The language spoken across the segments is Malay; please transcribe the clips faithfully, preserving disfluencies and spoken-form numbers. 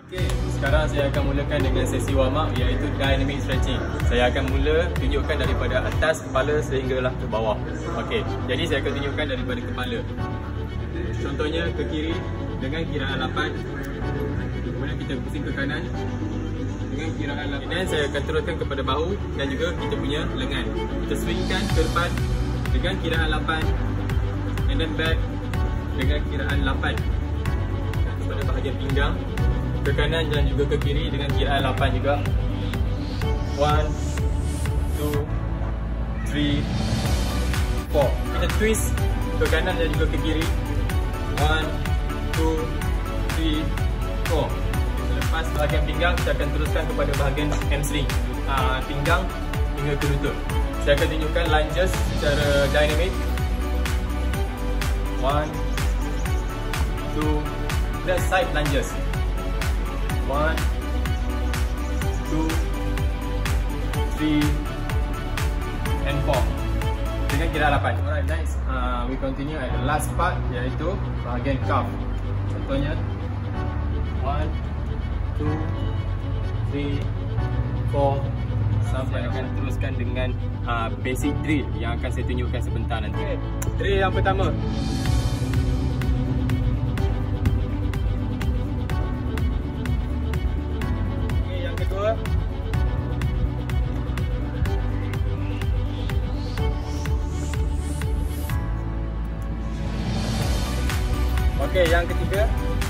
Okay, sekarang saya akan mulakan dengan sesi warm up iaitu dynamic stretching. Saya akan mula tunjukkan daripada atas kepala sehinggalah ke bawah. Okey, jadi saya akan tunjukkan daripada kepala. Contohnya ke kiri dengan kiraan lapan. Kemudian kita pusing ke kanan dengan kiraan lapan. Dan saya akan teruskan kepada bahu dan juga kita punya lengan. Kita swingkan ke depan dengan kiraan lapan and then back dengan kiraan lapan. Pada bahagian pinggang ke kanan dan juga ke kiri dengan kiraan lapan juga. One, two, three, four. Kita twist ke kanan dan juga ke kiri. One, two, three, four. Selepas bahagian pinggang, kita akan teruskan kepada bahagian hamstring, uh, pinggang hingga ke lutut. Saya akan tunjukkan lunges secara dynamic. One, two, dan side lunges. One, two, three, and four. Dengan kira lapan. Alright, next uh, we continue at the last part iaitu bahagian calf. Contohnya one, two, three, four. Sampai akan teruskan dengan uh, basic drill yang akan saya tunjukkan sebentar nanti. Okay. Drill yang pertama. Okey, yang ketiga.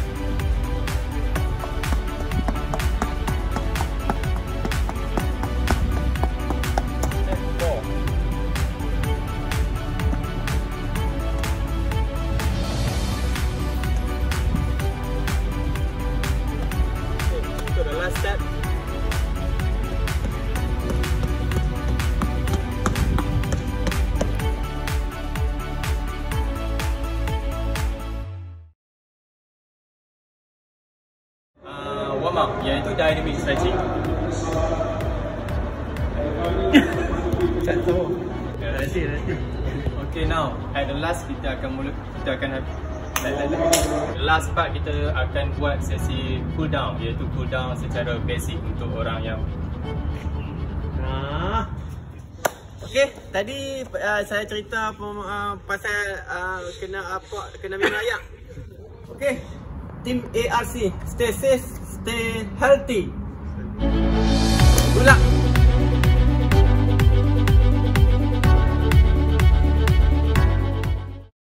Four. Okay, to the last step. Warm up iaitu dynamic stretching. Tak tahu. Rasa rasa. Okay, now at the last kita akan mula kita akan the last part kita akan buat sesi cool down iaitu cool down secara basic untuk orang yang ah. Okey, tadi uh, saya cerita uh, pasal uh, kena apa kena minum air. Okey. Team A R C, stay safe, stay healthy. Good luck.